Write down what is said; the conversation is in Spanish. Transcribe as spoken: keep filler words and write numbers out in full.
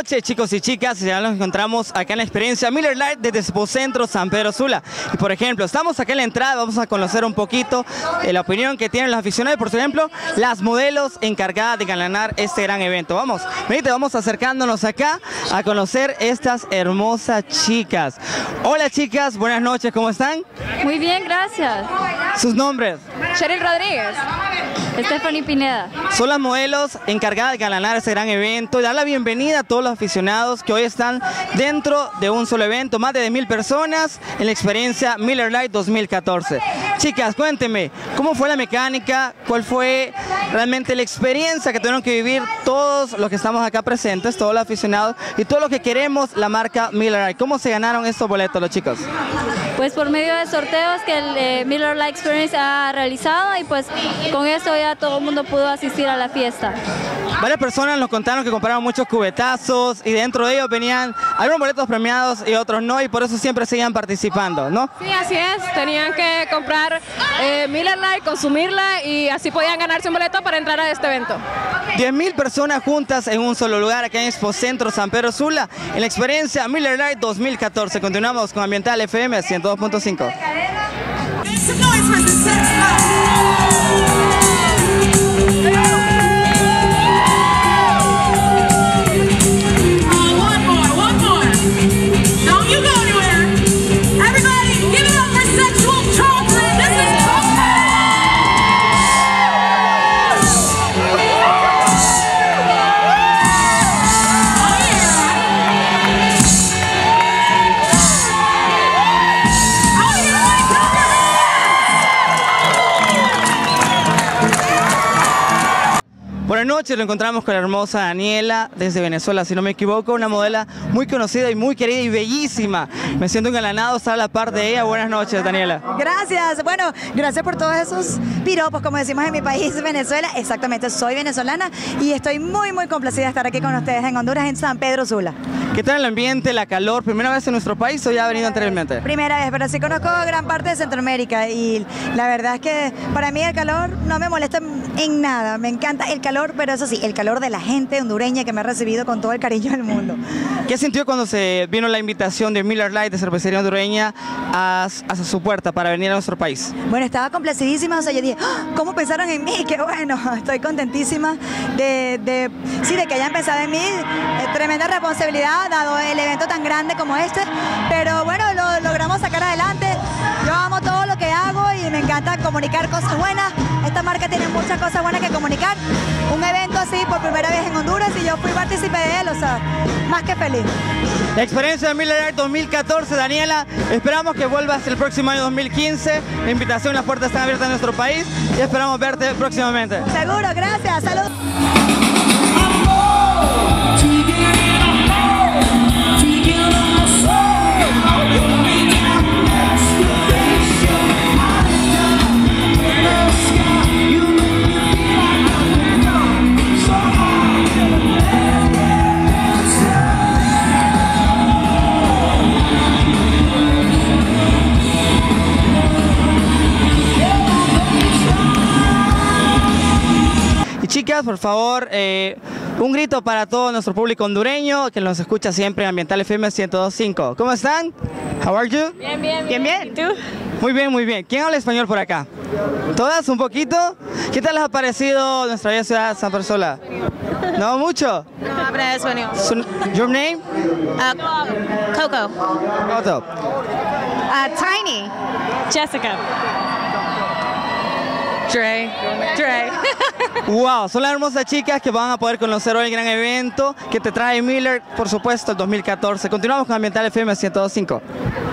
noches, chicos y chicas. Ya nos encontramos acá en la experiencia Miller Lite desde Expocentro San Pedro Sula. Y por ejemplo, estamos acá en la entrada, vamos a conocer un poquito eh, la opinión que tienen los aficionados, por ejemplo, las modelos encargadas de engalanar este gran evento. Vamos, venite, vamos acercándonos acá a conocer estas hermosas chicas. Hola chicas, buenas noches, ¿cómo están? Muy bien, gracias. ¿Sus nombres? Cheryl Rodríguez. Stephanie Pineda. Son las modelos encargadas de engalanar este gran evento y dar la bienvenida a todos los aficionados que hoy están dentro de un solo evento, más de diez mil personas en la experiencia Miller Lite dos mil catorce. Chicas, cuéntenme, ¿cómo fue la mecánica? ¿Cuál fue realmente la experiencia que tuvieron que vivir todos los que estamos acá presentes, todos los aficionados y todos los que queremos la marca Miller Lite? ¿Cómo se ganaron estos boletos los chicos? Pues por medio de sorteos que el eh, Miller Lite Experience ha realizado, y pues con eso ya todo el mundo pudo asistir a la fiesta. Varias personas nos contaron que compraron muchos cubetazos y dentro de ellos venían algunos boletos premiados y otros no, y por eso siempre seguían participando, ¿no? Sí, así es. Tenían que comprar eh, Miller Lite, consumirla y así podían ganarse un boleto para entrar a este evento. diez mil personas juntas en un solo lugar acá en Expocentro San Pedro Sula en la experiencia Miller Lite dos mil catorce. Continuamos con Ambiental F M ciento dos punto cinco. Buenas noches, lo encontramos con la hermosa Daniela desde Venezuela, si no me equivoco, una modelo muy conocida y muy querida y bellísima. Me siento engalanado estar a la par de ella. Buenas noches, Daniela. Gracias, bueno, gracias por todos esos piropos, como decimos en mi país, Venezuela. Exactamente, soy venezolana y estoy muy, muy complacida de estar aquí con ustedes en Honduras, en San Pedro Sula. ¿Qué tal el ambiente, la calor? ¿Primera vez en nuestro país o ya ha venido anteriormente? Primera vez, pero sí conozco gran parte de Centroamérica y la verdad es que para mí el calor no me molesta en nada. Me encanta el calor, pero eso sí, el calor de la gente hondureña que me ha recibido con todo el cariño del mundo. ¿Qué sintió cuando se vino la invitación de Miller Lite, de cervecería hondureña, a, a su puerta para venir a nuestro país? Bueno, estaba complacidísima, o sea, yo dije, ¡oh! ¿Cómo pensaron en mí? Qué bueno, estoy contentísima de, de, sí, de que hayan pensado en mí. Eh, tremenda responsabilidad, dado el evento tan grande como este, pero bueno, lo logramos sacar adelante. Yo amo todo lo que hago y me encanta comunicar cosas buenas. Esta marca tiene muchas cosas buenas que comunicar. Un evento así por primera vez en Honduras y yo fui partícipe de él, o sea, más que feliz. La experiencia de Miller Lite dos mil catorce, Daniela, esperamos que vuelvas el próximo año dos mil quince. La invitación, las puertas están abiertas en nuestro país y esperamos verte próximamente. Seguro, gracias, saludos. Chicas, por favor, eh, un grito para todo nuestro público hondureño que nos escucha siempre en Ambiental F M ciento dos punto cinco. ¿Cómo están? How are you? Bien, bien, bien. bien. ¿Y tú? Muy bien, muy bien. ¿Quién habla español por acá? ¿Todas? ¿Un poquito? ¿Qué tal les ha parecido nuestra bella ciudad San Pedro Sula? ¿No mucho? No hablo español. Your name? Uh, Coco. Coco. Uh, Tiny. Jessica. Dre. Dre. Wow, son las hermosas chicas que van a poder conocer hoy el gran evento que te trae Miller, por supuesto, el dos mil catorce. Continuamos con Ambiental F M ciento dos punto cinco.